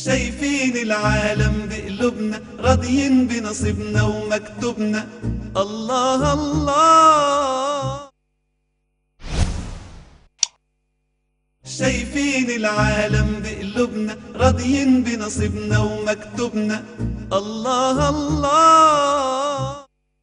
شايفين العالم بقلوبنا، راضيين بنصيبنا ومكتوبنا. الله الله. شايفين العالم بقلوبنا، راضيين بنصيبنا ومكتوبنا. الله الله.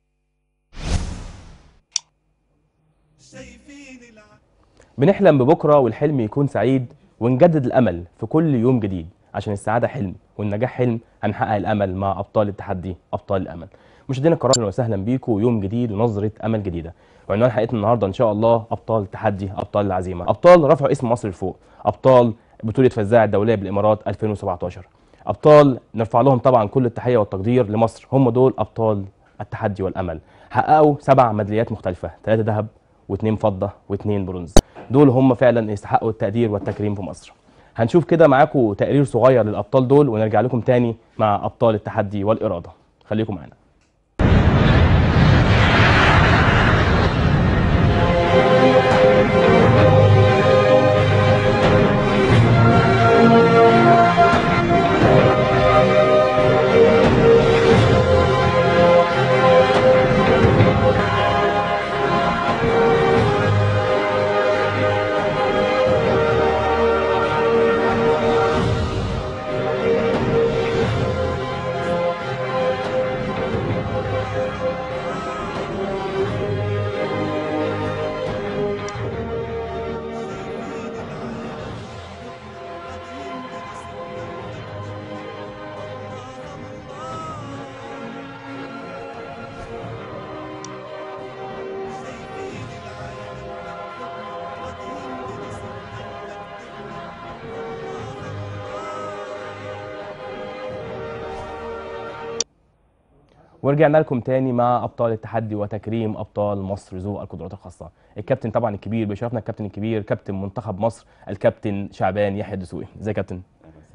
بنحلم ببكرة والحلم يكون سعيد، ونجدد الأمل في كل يوم جديد، عشان السعادة حلم والنجاح حلم. هنحقق الأمل مع أبطال التحدي، أبطال الأمل. مشاهدينا الكرام، أهلا وسهلا بيكم، يوم جديد ونظرة أمل جديدة. وعنوان حلقتنا النهارده إن شاء الله أبطال التحدي، أبطال العزيمة، أبطال رفعوا اسم مصر لفوق، أبطال بطولة فزاع الدولية بالإمارات 2017. أبطال نرفع لهم طبعا كل التحية والتقدير لمصر، هم دول أبطال التحدي والأمل. حققوا 7 ميداليات مختلفة، 3 ذهب و2 فضة و2 برونز. دول هم فعلا يستحقوا التقدير والتكريم في مصر. هنشوف كده معاكم تقرير صغير للأبطال دول، ونرجع لكم تاني مع أبطال التحدي والإرادة. خليكم معانا. ورجعنا لكم تاني مع ابطال التحدي وتكريم ابطال مصر ذو القدرات الخاصه. الكابتن طبعا الكبير بيشرفنا، الكابتن الكبير كابتن منتخب مصر الكابتن شعبان يحيى الدسوقي. ازيك يا كابتن؟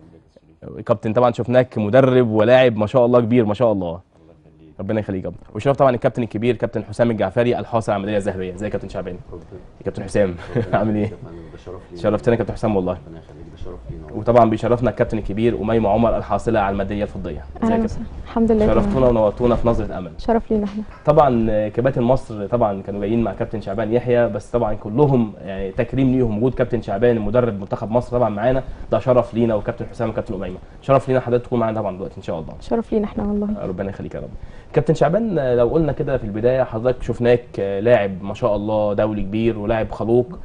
كابتن طبعا شفناك مدرب ولاعب ما شاء الله كبير ما شاء الله. ربنا يخليك يا كابتن. وشرف طبعا الكابتن الكبير كابتن حسام الجعفري الحاصل على الميداليه الذهبيه. ازيك يا كابتن شعبان؟ يا كابتن حسام عامل ايه؟ شرفتنا يا كابتن حسام والله. ربنا يخليك، ده شرف لينا. وطبعا بيشرفنا الكابتن الكبير اميمه عمر الحاصله على الميداليه الفضيه. اهلا وسهلا. الحمد لله. شرفتونا ونورتونا في نظره امل. شرف لينا احنا. طبعا كباتن مصر طبعا كانوا جايين مع كابتن شعبان يحيى، بس طبعا كلهم يعني تكريم ليهم. وجود كابتن شعبان مدرب منتخب مصر طبعا معانا ده شرف لينا، وكابتن حسام وكابتن اميمه شرف لينا حضرتك تكون معانا طبعا دلوقتي ان شاء الله. شرف لينا احنا والله. ربنا يخليك يا رب. كابتن شعبان، لو قلنا كده في البدايه، حضرتك شفناك لاعب ما شاء الله دولي كبير ولاعب خلوق،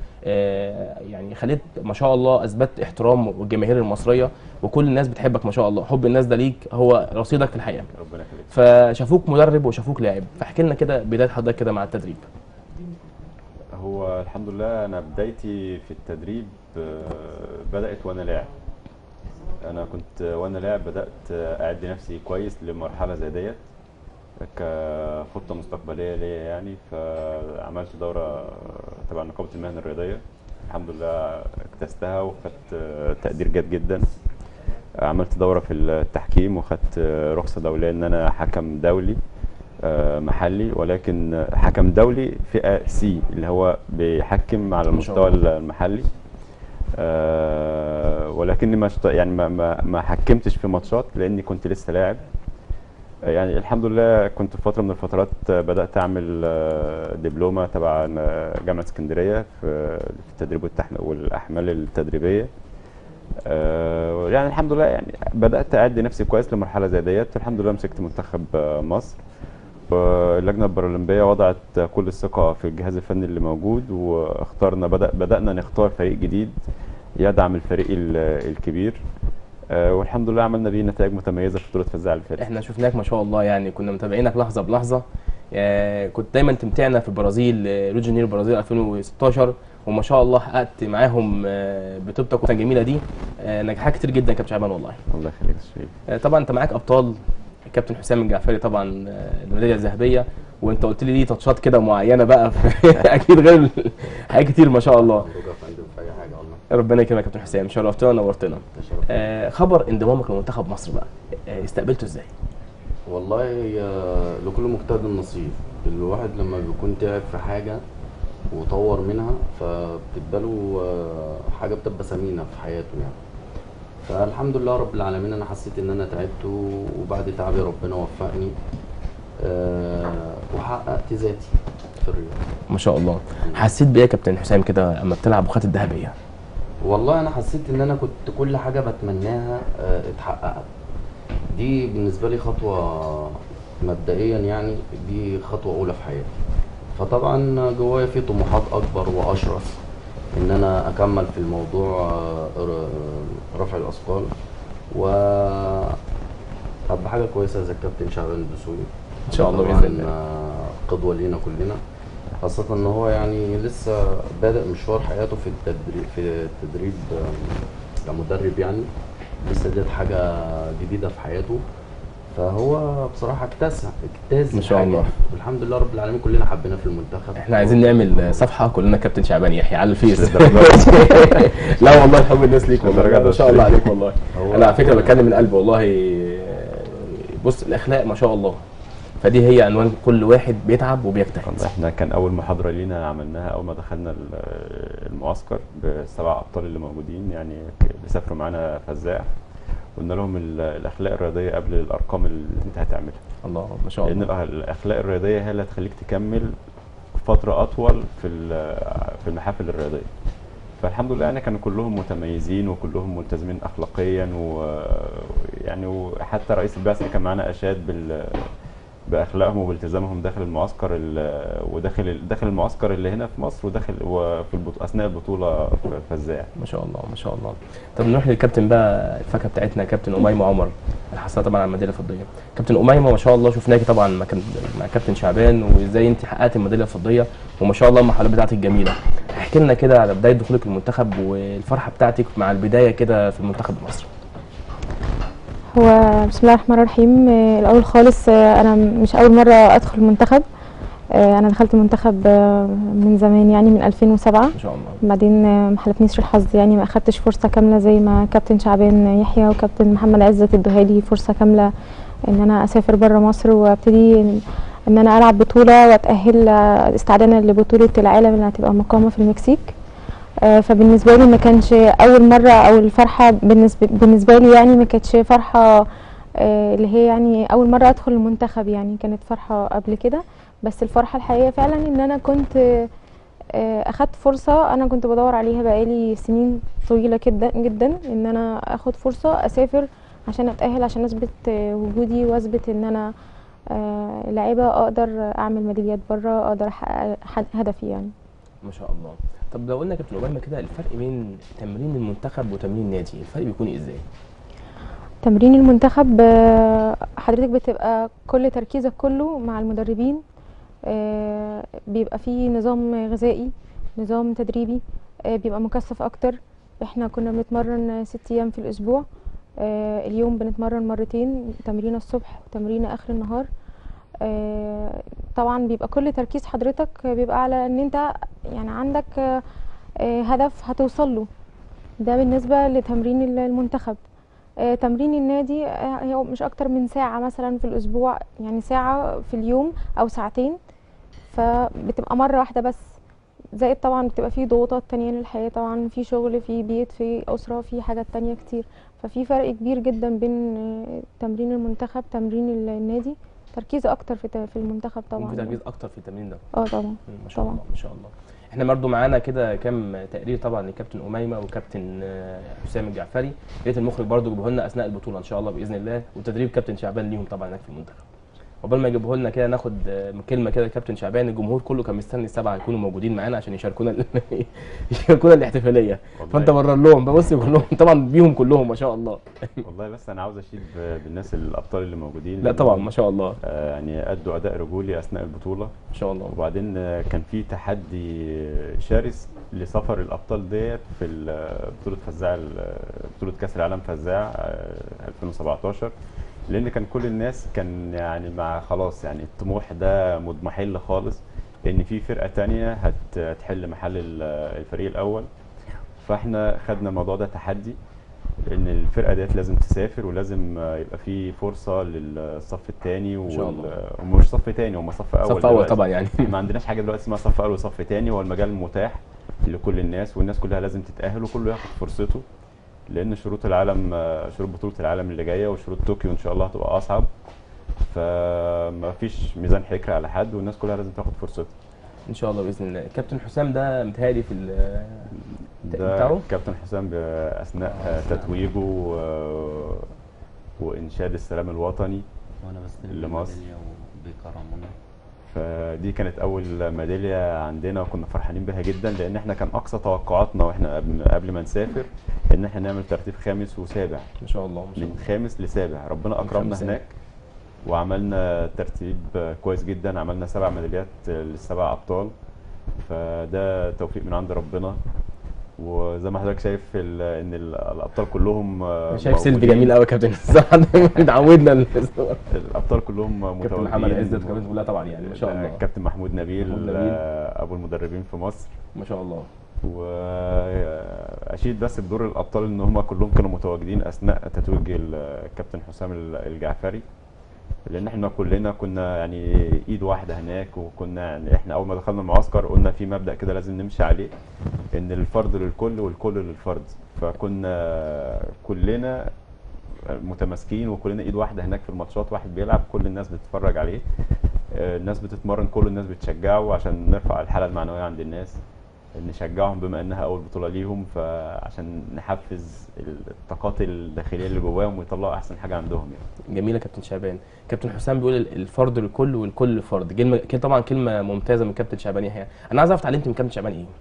يعني خليت ما شاء الله اثبت احترام الجماهير المصريه، وكل الناس بتحبك ما شاء الله. حب الناس ده ليك هو رصيدك في الحقيقه. ربنا يخليك. فشافوك مدرب وشافوك لاعب، فاحكي لنا كده بدايه حضرتك كده مع التدريب. هو الحمد لله انا بدايتي في التدريب بدات وانا لاعب. انا كنت وانا لاعب بدات اعد نفسي كويس لمرحله زي ديت كخطه مستقبليه ليا يعني. فعملت دوره تبع نقابه المهن الرياضيه، الحمد لله اجتزتها وخدت تقدير جيد جدا. عملت دوره في التحكيم وخدت رخصه دوليه ان انا حكم دولي محلي، ولكن حكم دولي فئه سي اللي هو بيحكم على المستوى المحلي. ولكني ما حكمتش في ماتشات لاني كنت لسه لاعب يعني. الحمد لله كنت في فتره من الفترات بدات اعمل دبلومه تبع جامعه اسكندريه في التدريب والاحمال التدريبيه. يعني الحمد لله يعني بدات اعد نفسي كويس لمرحله زي ديت. الحمد لله مسكت منتخب مصر، واللجنه البارالمبيه وضعت كل الثقه في الجهاز الفني اللي موجود، واخترنا بدانا نختار فريق جديد يدعم الفريق الكبير. والحمد لله عملنا بيه نتائج متميزه في بطوله فزاع اللي فاتت. احنا شفناك ما شاء الله يعني، كنا متابعينك لحظه بلحظه. كنت دايما تمتعنا في البرازيل، ريو دي جانيرو البرازيل 2016، وما شاء الله حققت معاهم بطولتك الجميله دي نجاحات كتير جدا يا كابتن شعبان والله. الله يخليك يا شريف. طبعا انت معاك ابطال الكابتن حسام الجعفري طبعا الميداليه الذهبيه، وانت قلت لي تاتشات كده معينه بقى اكيد غير حاجات كتير ما شاء الله. ربنا يكرمك يا كابتن حسام، شرفتنا ونورتنا. خبر انضمامك لمنتخب مصر بقى استقبلته ازاي؟ والله لكل مجتهد نصيب. الواحد لما بيكون تعب في حاجه وطور منها فبتبقى له حاجه بتبقى ثمينه في حياته يعني. فالحمد لله رب العالمين انا حسيت ان انا تعبت، وبعد تعبي ربنا وفقني وحققت ذاتي في الرياضه. ما شاء الله. حسيت بايه يا كابتن حسام كده اما بتلعب وخدت الذهبيه؟ والله انا حسيت ان انا كنت كل حاجه بتمناها اتحققت. دي بالنسبه لي خطوه مبدئيا، يعني دي خطوه اولى في حياتي. فطبعا جوايا في طموحات اكبر واشرف ان انا اكمل في الموضوع رفع الاثقال، و حاجه كويسه زي الكابتن شعبان الدسوقي ان شاء الله طبعاً باذن الله. قدوه لينا كلنا، خاصه ان هو يعني لسه بادئ مشوار حياته في التدريب كمدرب، يعني لسه ديت حاجه جديده في حياته. فهو بصراحه اجتاز ما شاء الله. والحمد لله رب العالمين كلنا حبينا في المنتخب. احنا عايزين نعمل صفحه كلنا كابتن شعبان يحيى على الفيس. لا والله حب الناس ليك والله، ما شاء الله عليك والله. انا على فكره بتكلم من قلبي والله. بص الاخلاق ما شاء الله، فدي هي عنوان كل واحد بيتعب وبيجتهد. والله احنا كان اول محاضره لينا عملناها اول ما دخلنا المعسكر بالسبع ابطال اللي موجودين، يعني بيسافروا معانا فزاع، قلنا لهم الاخلاق الرياضيه قبل الارقام اللي انت هتعملها. الله ما شاء الله. لان الاخلاق الرياضيه هي اللي هتخليك تكمل فتره اطول في المحافل الرياضيه. فالحمد لله يعني كانوا كلهم متميزين وكلهم ملتزمين اخلاقيا، ويعني وحتى رئيس البعثه كان معانا اشاد باخلاقهم وبالتزامهم داخل المعسكر داخل المعسكر اللي هنا في مصر، وداخل اثناء البطوله في فزاع. ما شاء الله ما شاء الله. طب نروح للكابتن بقى، الفاكهه بتاعتنا كابتن اميمه عمر اللي حصلها طبعا على الميداليه الفضيه. كابتن اميمه ما شاء الله شفناكي طبعا مع كابتن شعبان، وازاي انت حققتي الميداليه الفضيه، وما شاء الله المحاولات بتاعتك جميله. احكي لنا كده على بدايه دخولك المنتخب والفرحه بتاعتك مع البدايه كده في المنتخب المصري. هو بسم الله الرحمن الرحيم. الاول خالص انا مش اول مره ادخل المنتخب. انا دخلت المنتخب من زمان، يعني من 2007 ما شاء الله. بعدين ما حالفنيش الحظ، يعني ما اخدتش فرصه كامله زي ما كابتن شعبان يحيى وكابتن محمد عزت ادوهالي فرصه كامله ان انا اسافر بره مصر وابتدي ان انا العب بطوله واتاهل استعدادا لبطوله العالم اللي هتبقى مقامه في المكسيك. فبالنسبه لي ما كانش اول مره، او الفرحه بالنسبه لي يعني ما كانتش فرحه اللي هي يعني اول مره ادخل المنتخب، يعني كانت فرحه قبل كده. بس الفرحه الحقيقيه فعلا ان انا كنت اخدت فرصه انا كنت بدور عليها بقالي سنين طويله جدا جدا، ان انا اخد فرصه اسافر عشان اتاهل، عشان اثبت وجودي واثبت ان انا لاعيبه اقدر اعمل ميداليات بره، اقدر احقق هدفي يعني. ما شاء الله. طب لو قلنا كابتن اميمه كده الفرق بين تمرين المنتخب وتمرين النادي، الفرق بيكون ازاي؟ تمرين المنتخب حضرتك بتبقى كل تركيزك كله مع المدربين، بيبقى فيه نظام غذائي، نظام تدريبي، بيبقى مكثف اكتر. احنا كنا بنتمرن 6 ايام في الاسبوع، اليوم بنتمرن مرتين، تمرين الصبح وتمرين اخر النهار. طبعا بيبقى كل تركيز حضرتك بيبقى على ان انت يعني عندك هدف هتوصل له. ده بالنسبة لتمرين المنتخب. تمرين النادي هو مش اكتر من ساعة مثلا في الاسبوع، يعني ساعة في اليوم او ساعتين، فبتبقى مرة واحدة بس. زائد طبعا بتبقى فيه ضغوطات تانية للحياة، طبعا في شغل، في بيت، في اسرة، في حاجات تانية كتير. ففي فرق كبير جدا بين تمرين المنتخب تمرين النادي. تركيز اكتر في المنتخب طبعا. في تركيز اكتر في التمرين ده. طبعا. ما شاء الله ما شاء الله. احنا برضو معانا كده كام تقرير طبعا لكابتن اميمه وكابتن حسام الجعفري، يا ريت المخرج برضو يجيبه لنا اثناء البطوله ان شاء الله باذن الله، وتدريب كابتن شعبان ليهم طبعا هناك في المنتخب. قبل ما يجيبه لنا كده ناخد كلمه كده كابتن شعبان، الجمهور كله كان مستني السبعه يكونوا موجودين معانا عشان يشاركونا يشاركونا الاحتفاليه، فانت برر لهم ببص كلهم طبعا بيهم كلهم ما شاء الله. والله بس انا عاوز اشيد بالناس الابطال اللي موجودين. لا طبعا ما شاء الله. يعني ادوا اداء رجولي اثناء البطوله ما شاء الله. وبعدين كان في تحدي شرس لسفر الابطال ديت في بطوله فزاع، بطوله كاس العالم فزاع 2017، لان كان كل الناس كان يعني مع خلاص يعني الطموح ده مضمحل خالص ان في فرقه تانية هتحل محل الفريق الاول. فاحنا خدنا الموضوع ده تحدي ان الفرقه ديت لازم تسافر ولازم يبقى في فرصه للصف الثاني، ومش صف ثاني، هم صف اول. صف اول طبعا يعني ما عندناش حاجه دلوقتي اسمها صف اول وصف ثاني، هو المجال متاح لكل الناس والناس كلها لازم تتاهل وكله ياخد فرصته. لان شروط العالم شروط بطوله العالم اللي جايه وشروط طوكيو ان شاء الله هتبقى اصعب، فما فيش ميزان حكر على حد والناس كلها لازم تاخد فرصتها. ان شاء الله باذن الله. كابتن حسام ده متهيألي في ده بتاعه كابتن حسام اثناء تتويجه وانشاد السلام الوطني وانا بستلم لمصر. الميداليه وبيكرمونا. فدي كانت اول ميداليه عندنا وكنا فرحانين بها جدا، لان احنا كان اقصى توقعاتنا واحنا قبل ما نسافر ان احنا نعمل ترتيب خامس وسابع، ما شاء الله ما شاء الله. من خامس لسابع. ربنا اكرمنا خامس هناك وعملنا ترتيب كويس جدا، عملنا 7 ميداليات للسبع ابطال، فده توفيق من عند ربنا. وزي ما حضرتك شايف ان الابطال كلهم شايف سيلفي موجودين. جميل قوي يا كابتن الصراحه اتعودنا الابطال كلهم متواجدين. كابتن محمد عزت وكابتن كلها طبعا يعني ما شاء الله. كابتن محمود نبيل ابو المدربين في مصر ما شاء الله. واشيد بس بدور الابطال ان هم كلهم كانوا متواجدين اثناء تتويج الكابتن حسام الجعفري، لان احنا كلنا كنا يعني ايد واحده هناك. وكنا يعني احنا اول ما دخلنا المعسكر قلنا في مبدأ كده لازم نمشي عليه، ان الفرد للكل والكل للفرد. فكنا كلنا متماسكين وكلنا ايد واحده هناك في الماتشات، واحد بيلعب كل الناس بتتفرج عليه، الناس بتتمرن كل الناس بتشجعه عشان نرفع الحاله المعنويه عند الناس، نشجعهم بما انها اول بطوله ليهم، فعشان نحفز الطاقات الداخليه اللي جواهم ويطلعوا احسن حاجه عندهم يعني. جميله كابتن شعبان. كابتن حسام بيقول الفرد للكل والكل للفرد، كلمه طبعا كلمه ممتازه من كابتن شعبان يحيى. انا عايز اعرف اتعلمت من كابتن شعبان ايه؟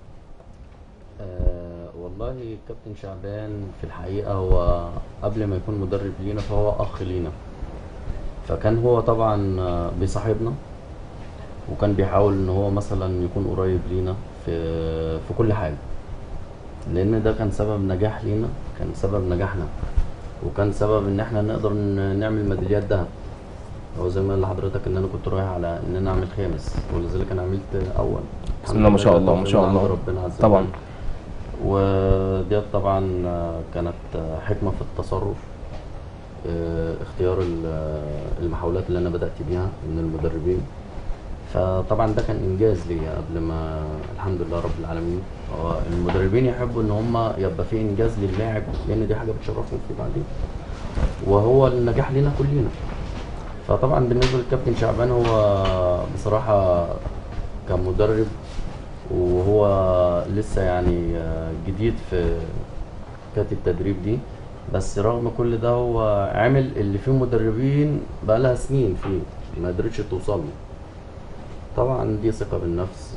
والله كابتن شعبان في الحقيقه هو قبل ما يكون مدرب لينا فهو اخ لينا، فكان هو طبعا بيصاحبنا وكان بيحاول ان هو مثلا يكون قريب لينا في كل حاجه، لان ده كان سبب نجاح لينا، كان سبب نجاحنا، وكان سبب ان احنا نقدر نعمل ميداليات دهب. هو زي ما قال لحضرتك ان انا كنت رايح على ان انا اعمل خامس، ولذلك انا عملت اول. بسم الله ما شاء الله ما شاء الله ربنا عز وجل طبعا. وديت طبعا كانت حكمه في التصرف، اختيار المحاولات اللي انا بدات بيها من المدربين. فطبعا ده كان انجاز ليا قبل ما الحمد لله رب العالمين. هو المدربين يحبوا ان هم يبقى في انجاز للاعب، لان دي حاجه بتشرفهم في بعدين، وهو النجاح لنا كلنا. فطبعا بالنسبه للكابتن شعبان هو بصراحه كمدرب وهو لسه يعني جديد في حكايه التدريب دي، بس رغم كل ده هو عامل اللي فيه مدربين بقى لها سنين فيه ما قدرتش توصل له. طبعا دي ثقه بالنفس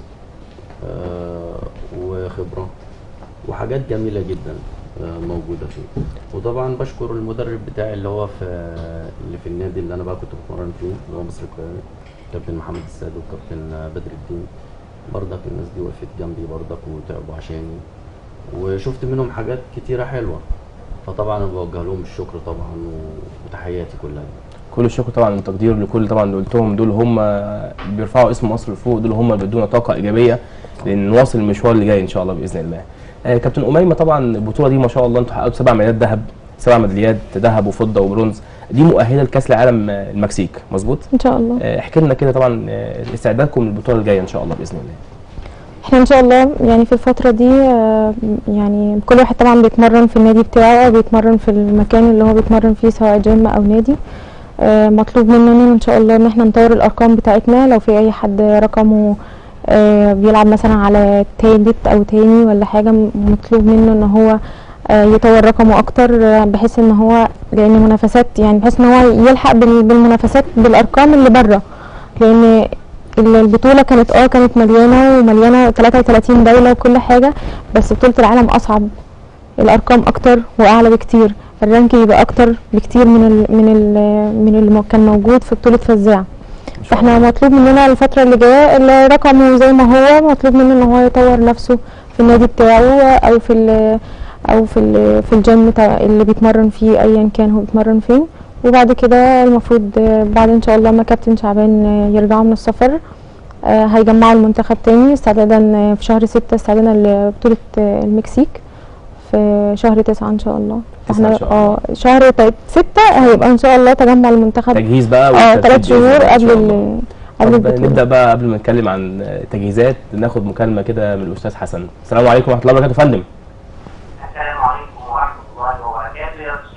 وخبره وحاجات جميله جدا موجوده فيه. وطبعا بشكر المدرب بتاعي اللي هو اللي في النادي اللي انا بقى كنت بتمرن فيه اللي هو مصر القاهري، كابتن محمد السيد وكابتن بدر الدين. برضك الناس دي وقفت جنبي برضك وتعبوا عشاني، وشفت منهم حاجات كتيره حلوه، فطبعا انا بوجه لهم الشكر طبعا وتحياتي كلها. كل الشكر طبعا والتقدير لكل طبعا اللي قلتهم دول، هم بيرفعوا اسم مصر لفوق، دول هم بيدونا طاقه ايجابيه لان نواصل المشوار اللي جاي ان شاء الله باذن الله. كابتن أميمة طبعا البطوله دي ما شاء الله انتوا حققتوا 7 ميداليات ذهب، 7 ميداليات ذهب وفضه وبرونز، دي مؤهله لكاس العالم المكسيك مظبوط؟ ان شاء الله. احكي لنا كده طبعا استعدادكم للبطوله الجايه ان شاء الله باذن الله. احنا ان شاء الله يعني في الفتره دي يعني كل واحد طبعا بيتمرن في النادي بتاعه او بيتمرن في المكان اللي هو بيتمرن فيه سواء جيم او نادي. مطلوب مننا ان شاء الله ان احنا نطور الارقام بتاعتنا. لو في اي حد رقمه بيلعب مثلا على تالت او تاني ولا حاجه، مطلوب منه ان هو يطور رقمه اكتر، بحيث ان هو لان منافسات يعني بحيث ان هو يلحق بالمنافسات بالارقام اللي بره، لان البطوله كانت مليانه 33 دوله وكل حاجه، بس بطوله العالم اصعب، الارقام اكتر واعلى بكتير، الرانك يبقى اكتر بكتير من اللي كان موجود في بطوله فزاعه. فاحنا مطلوب مننا الفتره اللي جايه اللي رقمه زي ما هو، مطلوب منه ان هو يطور نفسه في النادي بتاعه او في الجيم اللي بيتمرن فيه ايا كان هو بيتمرن فين. وبعد كده المفروض بعد ان شاء الله ما كابتن شعبان يرجعوا من السفر هيجمعوا المنتخب تاني استعدادا في شهر 6 استعدادا لبطوله المكسيك في شهر 9 ان شاء الله. احنا شهر 6 هيبقى ان شاء الله تجمع المنتخب تجهيز بقى 3 شهور قبل البطوله. نبدا بقى قبل ما نتكلم عن تجهيزات ناخد مكالمه كده من الاستاذ حسن. السلام عليكم ورحمه الله وبركاته يا فندم. السلام عليكم ورحمه الله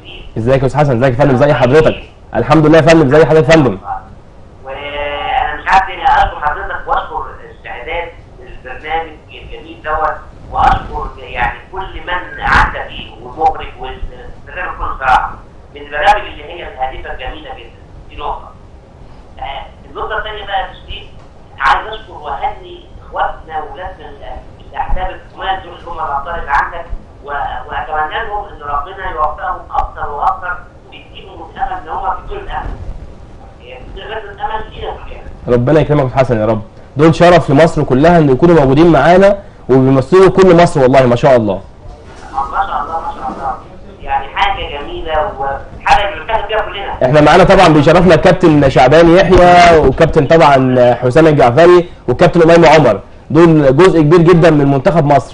ازيك يا استاذ حسن؟ ازيك يا فندم؟ زي حضرتك. الحمد لله يا فندم. زي حضرتك يا فندم. وانا مش عارف اني اشكر حضرتك واشكر استعداد البرنامج الجميل دوت، واشكر يعني كل من عدى فيه والمخرج والبرنامج كله صراحه من البرامج اللي هي الهادفه الجميله جدا. دي نقطه. النقطه الثانيه بقى يا استاذ، عايز اشكر واهني اخواتنا واولادنا الاحباب الجمال دول اللي هم الابطال اللي عندك، واتمنى لهم ان ربنا يوفقهم اكثر واكثر ويديهم الامل ان هم في كل الامل. غير الامل لينا كلنا. ربنا يكرمك يا استاذ حسن يا رب. دول شرف لمصر كلها ان يكونوا موجودين معانا وبيمثلوا كل مصر والله ما شاء الله. ما شاء الله ما شاء الله. يعني حاجه جميله وحاجه بنفتخر بيها كلنا. احنا معانا طبعا بيشرفنا الكابتن شعبان يحيى وكابتن طبعا حسام الجعفري والكابتن اميمه عمر، دول جزء كبير جدا من منتخب مصر.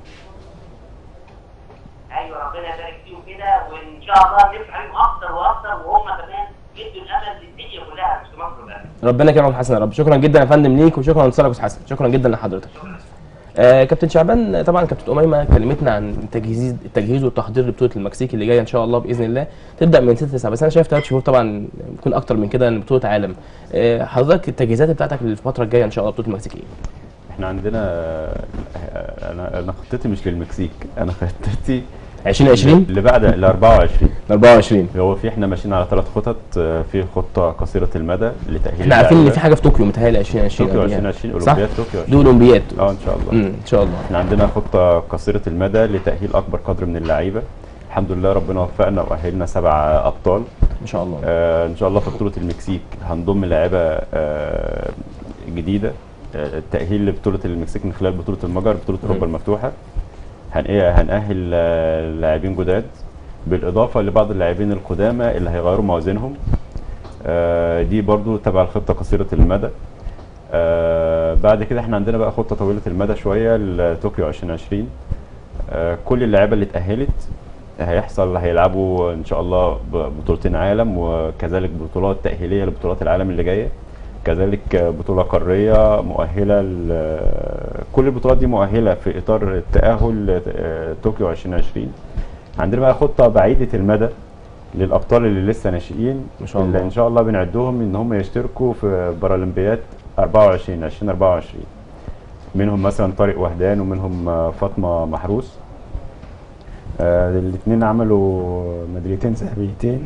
ايوه ربنا يبارك فيهم كده، وان شاء الله نفرح عليهم اكتر واكتر، وهم كمان يدوا الامل للدنيا كلها مش في مصر بس. ربنا يكرمك يا حسن يا رب. شكرا جدا يا فندم ليك وشكرا لانتصارك يا استاذ حسن. شكرا جدا لحضرتك. كابتن شعبان، طبعا كابتن اميمه كلمتنا عن التجهيز والتحضير لبطوله المكسيك اللي جايه ان شاء الله باذن الله، تبدا من 6 9، بس انا شايف 3 شهور طبعا بيكون اكتر من كده، بطوله عالم. حضرتك التجهيزات بتاعتك للفتره الجايه ان شاء الله بطوله المكسيك ايه؟ احنا عندنا انا خطتي مش للمكسيك، انا خطتي 2020 اللي بعد ال 24. 24 هو احنا ماشيين على 3 خطط. في خطه قصيره المدى لتاهيل احنا عارفين ان في حاجه في طوكيو متهيألي 2020 طوكيو 2020 صح؟ اولمبياد طوكيو دي اولمبياد ان شاء الله. ان شاء الله. احنا عندنا خطه قصيره المدى لتاهيل اكبر قدر من اللعيبه. الحمد لله ربنا وفقنا واهلنا 7 ابطال ان شاء الله. ان شاء الله في بطوله المكسيك هنضم لاعيبه جديده. التاهيل لبطوله المكسيك من خلال بطوله المجر، بطوله اوروبا المفتوحه. هنأهل لاعبين جداد بالاضافه لبعض اللاعبين القدامى اللي هيغيروا موازينهم. دي برضو تبع الخطه قصيره المدى. بعد كده احنا عندنا بقى خطه طويله المدى شويه لطوكيو 2020. كل اللعيبه اللي اتأهلت هيلعبوا ان شاء الله بطولتين عالم، وكذلك بطولات تأهيليه لبطولات العالم اللي جايه، كذلك بطوله قاريه مؤهله. كل البطولات دي مؤهله في اطار التأهل طوكيو 2020. عندنا بقى خطه بعيده المدى للابطال اللي لسه ناشئين ما شاء الله، اللي ان شاء الله بنعدهم ان هم يشتركوا في بارالمبياد 2024. منهم مثلا طارق وهدان ومنهم فاطمه محروس. الاثنين عملوا ميداليتين ذهبيتين.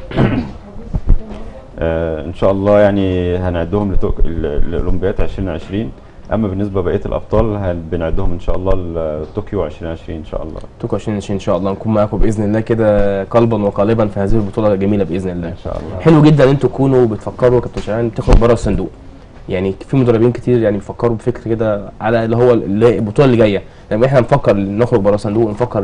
ان شاء الله يعني هنعدهم لاولمبياد 2020. اما بالنسبه لبقيه الابطال بنعدهم ان شاء الله لطوكيو 2020 ان شاء الله. طوكيو 2020 ان شاء الله نكون معاكم باذن الله كده قلبا وقالبا في هذه البطوله الجميله باذن الله. ان شاء الله. حلو جدا ان انتوا تكونوا بتفكروا كابتن شعبان تخرج بره الصندوق. يعني في مدربين كتير يعني بيفكروا بفكر كده على اللي هو البطوله اللي جايه، لما احنا نفكر نخرج بره الصندوق ونفكر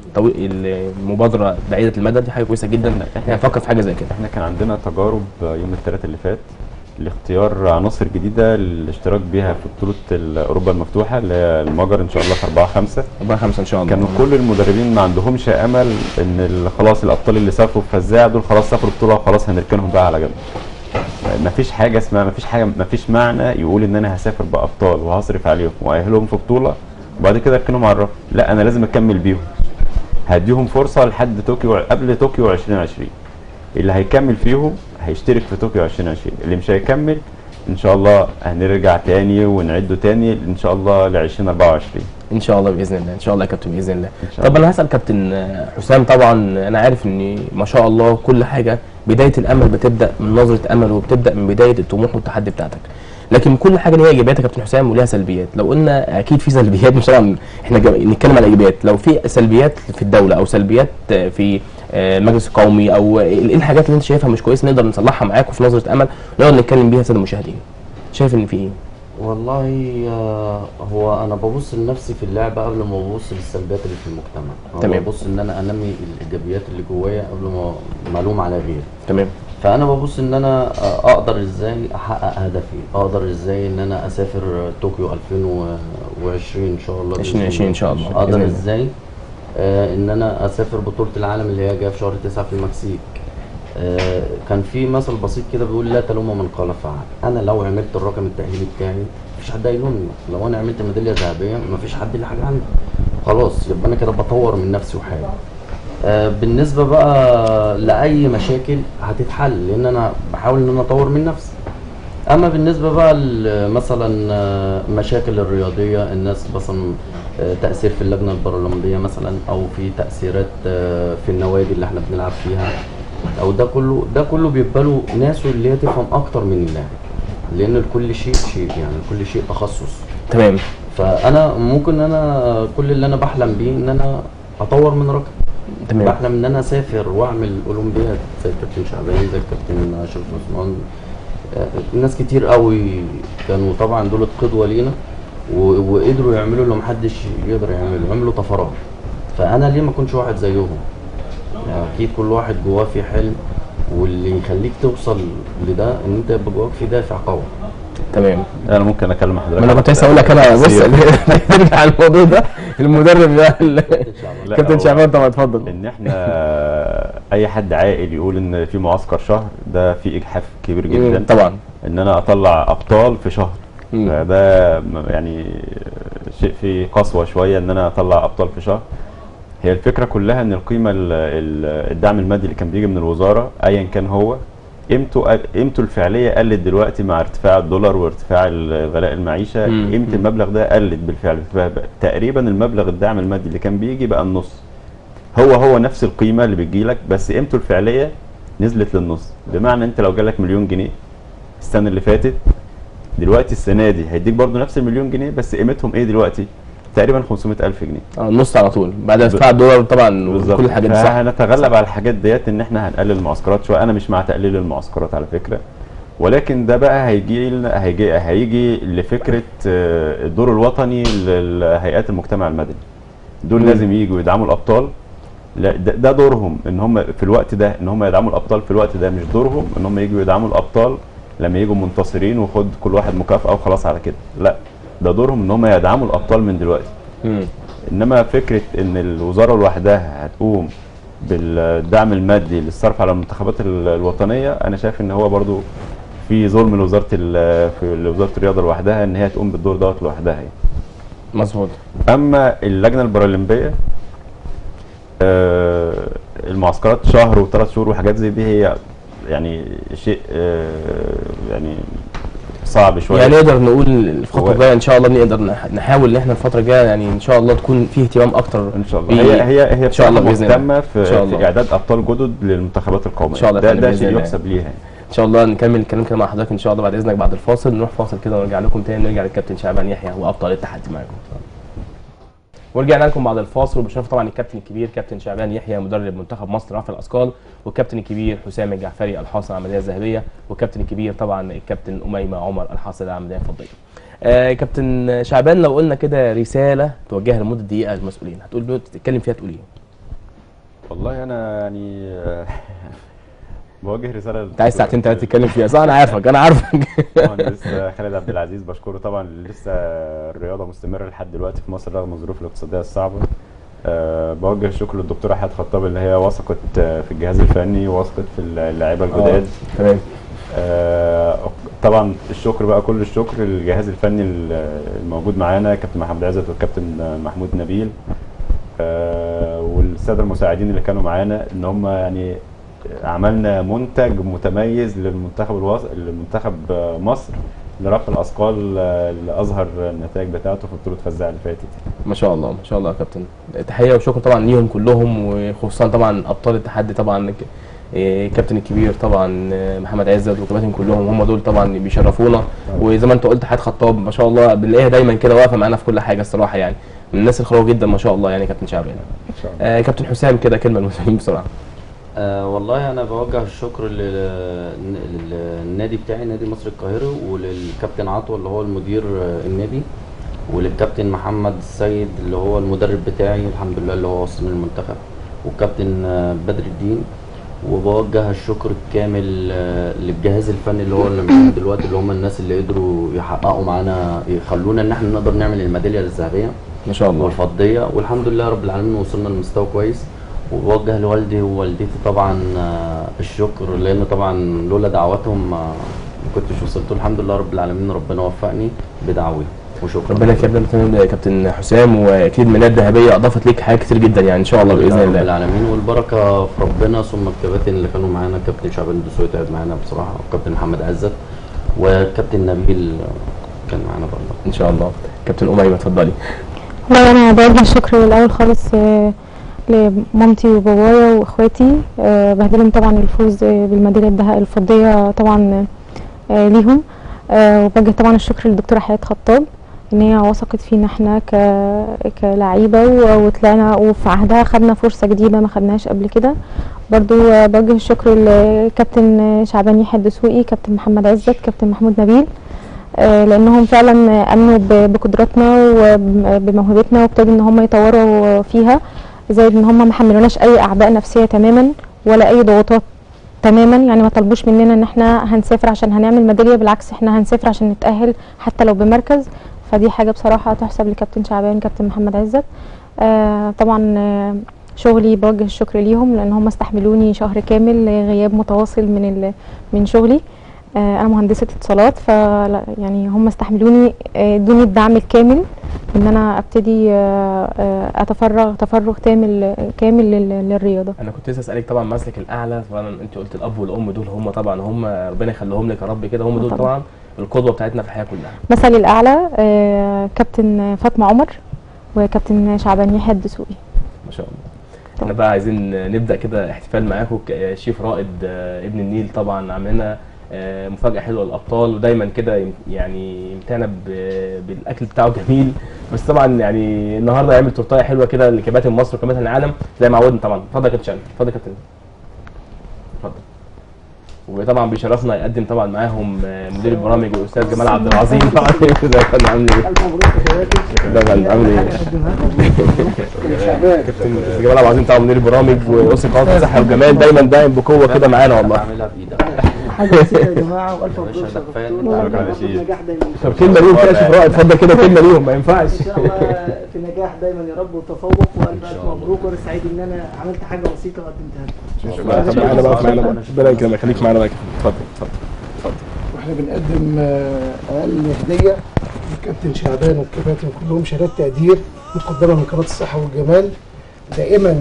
المبادره بعيده المدى، دي حاجه كويسه جدا. احنا نفكر في حاجه زي كده. احنا كان عندنا تجارب يوم الثلاث اللي فات لاختيار عناصر جديده للاشتراك بيها في بطوله اوروبا المفتوحه اللي هي المجر ان شاء الله في 4/5 ان شاء الله. كانوا كل المدربين ما عندهمش امل ان خلاص الابطال اللي سافروا في فزاع دول خلاص سافروا بطوله وخلاص هنركنهم بقى على جنب. مفيش حاجه اسمها مفيش معنى يقول ان انا هسافر بابطال وهصرف عليهم واهلهم في بطوله وبعد كده اركنهم على الرف. لا، انا لازم اكمل بيهم، هديهم فرصه لحد طوكيو، قبل طوكيو 2020. اللي هيكمل فيهم هيشترك في طوكيو 2020، اللي مش هيكمل ان شاء الله هنرجع تاني ونعده تاني ان شاء الله ل 2024 ان شاء الله باذن الله. ان شاء الله يا كابتن باذن الله. إن شاء الله. طب انا هسال كابتن حسام، طبعا انا عارف ان ما شاء الله كل حاجه بدايه الامل بتبدا من نظره امل وبتبدا من بدايه الطموح والتحدي بتاعتك، لكن كل حاجه ليها ايجابيات يا كابتن حسام وليها سلبيات. لو قلنا اكيد في سلبيات، مش طبعا احنا نتكلم على ايجابيات، لو في سلبيات في الدوله او سلبيات في المجلس القومي او ايه الحاجات اللي انت شايفها مش كويسه نقدر نصلحها معاك وفي نظره امل نقدر نتكلم بيها الساده المشاهدين، شايف ان في ايه؟ والله هو انا ببص لنفسي في اللعبه قبل ما ببص للسلبيات اللي في المجتمع. تمام. ببص ان انا انمي الايجابيات اللي جوايا قبل ما الوم على غيري. تمام. فانا ببص ان انا اقدر ازاي احقق هدفي، اقدر ازاي ان انا اسافر طوكيو 2020 ان شاء الله، 2020 ان شاء الله، اقدر ازاي ان انا اسافر بطوله العالم اللي هي جايه في شهر 9 في المكسيك. كان في مثل بسيط كده بيقول لا تلوم من قال فعل. انا لو عملت الرقم التأهيلي بتاعي مفيش حد هيلومني، لو انا عملت ميداليه ذهبيه مفيش حد ليه حاجه عندي، خلاص يبقى انا كده بطور من نفسي وحالي. بالنسبه بقى لاي مشاكل هتتحل، لان انا بحاول ان انا اطور من نفسي. اما بالنسبه بقى مثلا مشاكل الرياضيه، الناس مثلا تاثير في اللجنه البارالمبيه مثلا، او في تاثيرات في النوادي اللي احنا بنلعب فيها، او ده كله بيبقى له ناسه اللي هي تفهم اكتر من اللاعب، لان لكل شيء يعني لكل شيء تخصص. تمام. فانا ممكن انا كل اللي انا بحلم بيه ان انا اطور من رقم. تمام. بحلم ان انا اسافر واعمل اولمبياد زي الكابتن شعبان، زي الكابتن اشرف عثمان. ناس كتير قوي كانوا طبعا دول قدوه لينا، وقدروا يعملوا اللي محدش يقدر يعمله، عملوا طفرات. فانا ليه ما اكونش واحد زيهم؟ يعني اكيد كل واحد جواه في حلم، واللي يخليك توصل لده ان انت يبقى جواك في دافع قوي. تمام. انا ممكن اكلم حضرتك؟ ما انا كنت لسه اقول لك، انا بص نرجع الموضوع ده، المدرب ده كابتن شعبان طبعا اتفضل. ان احنا اي حد عاقل يقول ان في معسكر شهر ده في اجحاف كبير جدا طبعا. ان انا اطلع ابطال في شهر، فده يعني شيء فيه قسوه شويه ان انا اطلع ابطال في شهر. هي الفكره كلها ان القيمه الدعم المادي اللي كان بيجي من الوزاره ايا كان هو قيمته الفعليه قلت دلوقتي مع ارتفاع الدولار وارتفاع غلاء المعيشه. قيمه المبلغ ده قلت بالفعل، تقريبا المبلغ الدعم المادي اللي كان بيجي بقى النص، هو نفس القيمه اللي بتجيلك بس قيمته الفعليه نزلت للنص. بمعنى انت لو جالك مليون جنيه السنه اللي فاتت، دلوقتي السنه دي هيديك برضو نفس المليون جنيه، بس قيمتهم ايه دلوقتي؟ تقريبا 500,000 جنيه. النص على طول بعد ارتفاع الدولار طبعا وكل الحاجات دي. صح. فهنتغلب على الحاجات ديت ان احنا هنقلل المعسكرات شويه. انا مش مع تقليل المعسكرات على فكره، ولكن ده بقى هيجي لفكره الدور الوطني لهيئات المجتمع المدني. دول لازم يجوا يدعموا الابطال. لا ده دورهم ان هم في الوقت ده ان هم يدعموا الابطال في الوقت ده، مش دورهم ان هم يجوا يدعموا الابطال لما يجوا منتصرين وخد كل واحد مكافأة وخلاص على كده. لا، ده دورهم ان هم يدعموا الابطال من دلوقتي. انما فكره ان الوزاره لوحدها هتقوم بالدعم المادي للصرف على المنتخبات الوطنيه، انا شايف ان هو برضو في ظلم لوزاره الرياضه لوحدها ان هي تقوم بالدور دوت لوحدها يعني. مظبوط. اما اللجنه البارالمبيه المعسكرات شهر وثلاث شهور وحاجات زي دي هي يعني شيء يعني صعب شويه. يعني نقدر نقول الفتره الجايه ان شاء الله نقدر نحاول ان احنا الفتره الجايه يعني ان شاء الله تكون فيه اهتمام اكتر ان شاء الله. هي ان شاء الله مهتمه في اعداد ابطال جدد للمنتخبات القوميه. ان شاء الله ده شيء يحسب ليها يعني. ان شاء الله نكمل الكلام كده مع حضرتك ان شاء الله بعد اذنك بعد الفاصل. نروح فاصل كده ونرجع لكم تاني، نرجع للكابتن شعبان يحيى وابطال التحدي معاكم. ورجعنا لكم بعد الفاصل، وبشرف طبعا الكابتن الكبير كابتن شعبان يحيى مدرب منتخب مصر رفع الاثقال، والكابتن الكبير حسام الجعفري الحاصل على الميداليه الذهبيه، والكابتن الكبير طبعا الكابتن اميمه عمر الحاصل على الميداليه الفضيه. كابتن شعبان لو قلنا كده رساله توجهها لمده دقيقه للمسؤولين، هتقول تتكلم فيها تقول ايه؟ والله انا يعني بوجه رساله. انت عايز ساعتين ثلاثه تتكلم فيها صح؟ انا عارفك لسه خالد عبد العزيز بشكره طبعا، لسه الرياضه مستمره لحد دلوقتي في مصر رغم الظروف الاقتصاديه الصعبه. بوجه الشكر للدكتوره حياه خطاب اللي هي وثقت في الجهاز الفني ووثقت في اللاعيبه الجداد. تمام. طبعا الشكر بقى كل الشكر للجهاز الفني الموجود معانا، كابتن محمد عزت والكابتن محمود نبيل والساده المساعدين اللي كانوا معانا، ان هم يعني عملنا منتج متميز للمنتخب مصر لرفع الاثقال اللي اظهر النتائج بتاعته في بطوله فزاع اللي فاتت. ما شاء الله ما شاء الله يا كابتن، تحيه وشكر طبعا ليهم كلهم، وخصوصا طبعا ابطال التحدي طبعا الكابتن الكبير طبعا محمد عزت وكباتن كلهم، هم دول طبعا بيشرفونا. وزي ما انت قلت حياه خطاب ما شاء الله بنلاقيها دايما كده واقفه معانا في كل حاجه الصراحه، يعني من الناس الخلوه جدا ما شاء الله يعني كابتن شعبان. ان شاء الله. كابتن حسام كده كلمه للمسؤولين بسرعه. والله انا بوجه الشكر للنادي بتاعي نادي مصر القاهره، وللكابتن عطوه اللي هو المدير النادي، وللكابتن محمد السيد اللي هو المدرب بتاعي الحمد لله اللي هو وصل من المنتخب، والكابتن بدر الدين. وبوجه الشكر الكامل للجهاز الفني اللي هو اللي معانا دلوقتي، اللي هم الناس اللي قدروا يحققوا معانا يخلونا ان احنا نقدر نعمل الميداليه الذهبيه ما شاء الله والفضيه، والحمد لله رب العالمين وصلنا لمستوى كويس. وبوجه لوالدي ووالدتي طبعا الشكر، لان طبعا لولا دعواتهم ما كنتش وصلت. الحمد لله رب العالمين ربنا وفقني بدعوي. وشكرا. ربنا يكرمك يا كابتن حسام، واكيد الميداليه الذهبيه اضافت ليك حاجات كتير جدا يعني ان شاء الله باذن رب الله. العالمين، والبركه في ربنا، ثم الكباتن اللي كانوا معانا، كابتن شعبان الدسوقي تعب معانا بصراحه، وكابتن محمد عزت، وكابتن نبيل كان معانا برضه ان شاء الله. كابتن اميمه اتفضلي. والله انا بوجه الشكر الاول خالص لمامتي وبابايا واخواتي، بهدلهم طبعا الفوز بالميداليه الفضيه طبعا ليهم، وبوجه طبعا الشكر للدكتوره حياه خطاب ان هي وثقت فينا احنا كلعيبه وطلعنا، وفي عهدها خدنا فرصه جديده ما خدناهاش قبل كده. برضو بوجه الشكر لكابتن شعبان يحيى الدسوقي، كابتن محمد عزت، كابتن محمود نبيل، لانهم فعلا امنوا بقدراتنا وبموهبتنا، وابتدوا ان هم يطوروا فيها، زائد ان هم ما حملوناش اي اعباء نفسيه تماما ولا اي ضغوطات تماما. يعني ما طلبوش مننا ان احنا هنسافر عشان هنعمل ميداليه، بالعكس احنا هنسافر عشان نتاهل حتى لو بمركز. فدي حاجه بصراحه تحسب لكابتن شعبان، كابتن محمد عزت. طبعا شغلي بوجه الشكر ليهم لان هم استحملوني شهر كامل غياب متواصل من شغلي. انا مهندسه اتصالات، ف يعني هم استحملوني، ادوني الدعم الكامل ان انا ابتدي تفرغ كامل للرياضه. انا كنت لسه اسالك طبعا مسلك الاعلى، طبعا انت قلت الاب والام دول هم طبعا هم ربنا يخليهم لك يا رب كده، هم دول طبعا القدوه بتاعتنا في الحياه كلها. مثلي الاعلى كابتن فاطمه عمر وكابتن شعبان يحيى الدسوقي. ما شاء الله. احنا بقى عايزين نبدا كده احتفال معاكم. شيف رائد ابن النيل طبعا عاملنا مفاجاه حلوه للابطال، ودايما كده يعني يمتعنا بالاكل بتاعه جميل. بس طبعا يعني النهارده هيعمل تورتايه حلوه كده لكباتن مصر وكباتن العالم زي ما عودنا طبعا. اتفضل يا كابتن شعبان، اتفضل يا كابتن، اتفضل. وطبعا بيشرفنا يقدم طبعا معاهم مدير البرامج الاستاذ جمال عبد العظيم. طبعا كده كان عامل ايه؟ الف مبروك يا شباب. ده كان عامل ايه؟ كابتن جمال عبد العظيم طبعا مدير البرامج واسره قناه الصحه والجمال، دايما دايم بقوه كده معانا والله. بعملها بايدك حاجه بسيطه يا جماعه، والف مبروك شرفتونا. نجاح دايما. طب كلمه ليهم كده يا شيف رائد، اتفضل كده كلمه ليهم، ما ينفعش. ان شاء الله في نجاح دايما يا رب وتفوق، والف مبروك، وانا سعيد ان انا عملت حاجه بسيطه وقدمتها لكم. طب معانا بقى ربنا يكرمك، خليك معانا بقى. اتفضل اتفضل اتفضل. واحنا بنقدم اقل هديه للكابتن شعبان والكباتن كلهم شهادات تقدير مقدمه من قناه الصحه والجمال. دائما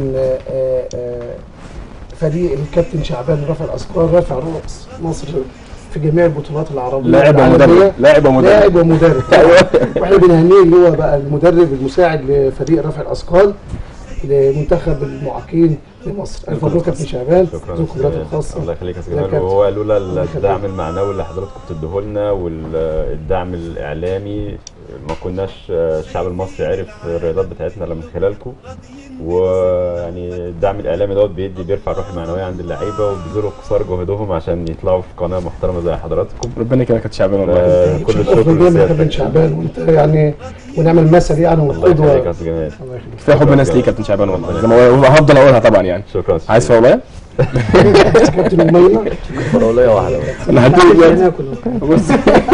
فريق الكابتن شعبان رفع الاثقال رافع رأس مصر في جميع البطولات العربيه لاعب ومدرب. واحنا بنهنيه اللي هو بقى المدرب المساعد لفريق رفع الاثقال لمنتخب المعاقين لمصر. الف مبروك كابتن شعبان، شكرا ذو الخبرات الخاصه. الله يخليك يا جمال. وهو لولا الدعم المعنوي اللي حضراتكم بتديه لنا والدعم الاعلامي ما كناش الشعب المصري عرف الرياضات بتاعتنا الا من خلالكم. ويعني الدعم الاعلامي دوت بيرفع الروح المعنويه عند اللعيبه وبيبذلوا قصارى جهدهم عشان يطلعوا في قناه محترمه زي حضراتكم. ربنا يكرمك يا شعبان والله. كل الشكر لكابتن شعبان، وانت يعني ونعمل مثل يعني وقدوه. الله يخليك يا جمال. كفايه حب الناس ليك يا كابتن شعبان والله، زي ما هفضل اقولها طبعا يعني. شكرا. عايز فولايه؟ كابتن اميمه فراوليه واحده انا هديك بص.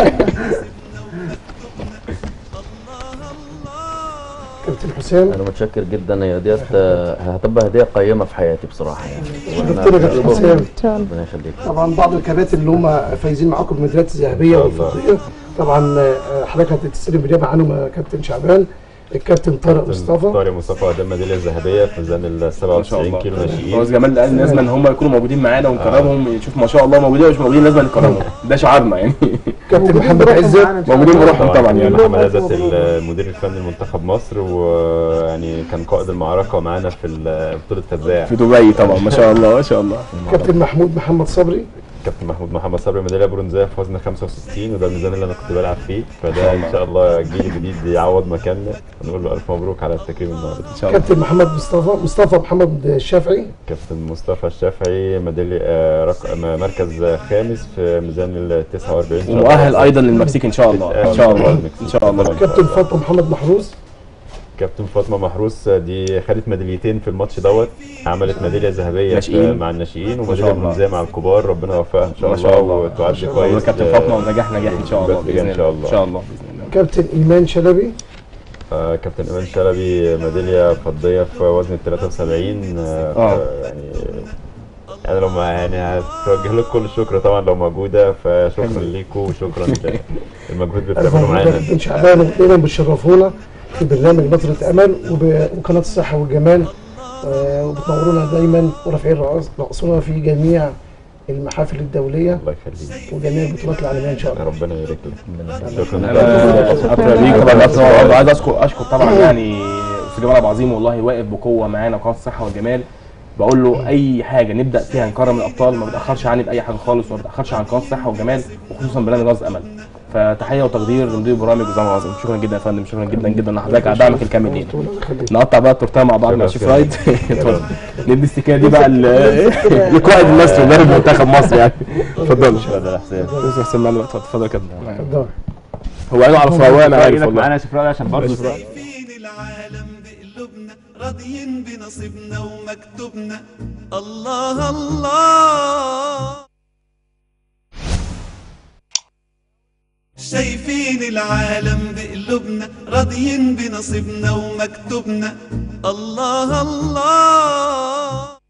كابتن حسام، انا متشكر جدا. هي ديت هتبقى هديه قيمه في حياتي بصراحه يعني. شرفتنا كابتن حسام. ربنا يخليك. طبعا بعض الكباتن اللي هم فايزين معاكم بالميداليات الذهبيه والفضيه، طبعا حضرتك هتستلم بالنيابه عنهم يا كابتن شعبان. الكابتن طارق مصطفى قدم ميداليه ذهبيه في ميزان ال 97 كيلو ناشئين. خلاص جمال قال لازم ان هم يكونوا موجودين معانا ونكرمهم. يشوف ما شاء الله موجودين ومش موجودين لازم نكرمهم، ده شعارنا يعني. كابتن محمد عزت موجودين بروحهم طبعا يعني. محمد عزت المدير الفني لمنتخب مصر، ويعني كان قائد المعركه معانا في بطوله تباع في دبي طبعا. ما شاء الله ما شاء الله. كابتن محمد صبري ميداليه برونزيه في وزن 65، وده الميزان اللي انا كنت بلعب فيه. فده ان شاء الله الجيل الجديد يعوض مكاننا. نقول له الف مبروك على التكريم النهارده ان شاء الله. كابتن مصطفى محمد الشافعي. كابتن مصطفى الشافعي ميداليه مركز خامس في ميزان ال 49، ومؤهل ايضا للمكسيك ان شاء الله. ان شاء الله ان شاء الله. كابتن فاطمه محمد محروس. كابتن فاطمه محروس دي خدت ميداليتين في الماتش دوت. عملت ميداليه ذهبيه مع الناشئين وميداليه برونزيه مع الكبار. ربنا يوفقها ان شاء الله وتعد كويس. كابتن فاطمه ونجاح ان شاء الله باذن الله. ان شاء الله باذن الله. كابتن ايمان شلبي. كابتن ايمان شلبي ميداليه فضيه في وزن ال 73. يعني يعني لو ما يعني هتوجه لكم كل الشكر طبعا لو موجوده، فشكرا ليكم وشكرا المجهود اللي بتعملوه معانا. كابتن شعبان ودايما بتشرفونا في برنامج نظرة امل وقناه الصحه والجمال، وبتنورونا دايما ورافعين رأسنا في جميع المحافل الدوليه. الله يخليك. وجميع البطولات العالميه ان شاء الله. ربنا يبارك لك. شكرا. انا عايز اشكر طبعا يعني استاذ جمال عبد العظيم، والله واقف بقوه معانا قناه الصحه والجمال. بقول له اي حاجه نبدا فيها نكرم الابطال ما بتاخرش عني باي حاجه خالص، وما بتاخرش عن قناه الصحه والجمال، وخصوصا برنامج رأس امل. فتحيه وتقدير لمدير البرامج جزام العظيم. شكرا جدا يا فندم، شكرا جدا جدا لحضرتك على دعمك الكامل. نقطع بقى التورتيه مع بعض مع شيف رايد. ندي السكه دي بقى لقائد المصري مدرب منتخب مصر يعني. اتفضل. اتفضل يا حسين. حسين معانا دلوقتي. اتفضل يا كابتن. هو قالوا على فروانه عارف والله. معانا شيف رايد عشان برضه شايفين العالم بقلوبنا راضيين بنصيبنا ومكتوبنا. الله الله. شايفين العالم بقلوبنا راضيين بنصيبنا ومكتوبنا. الله الله.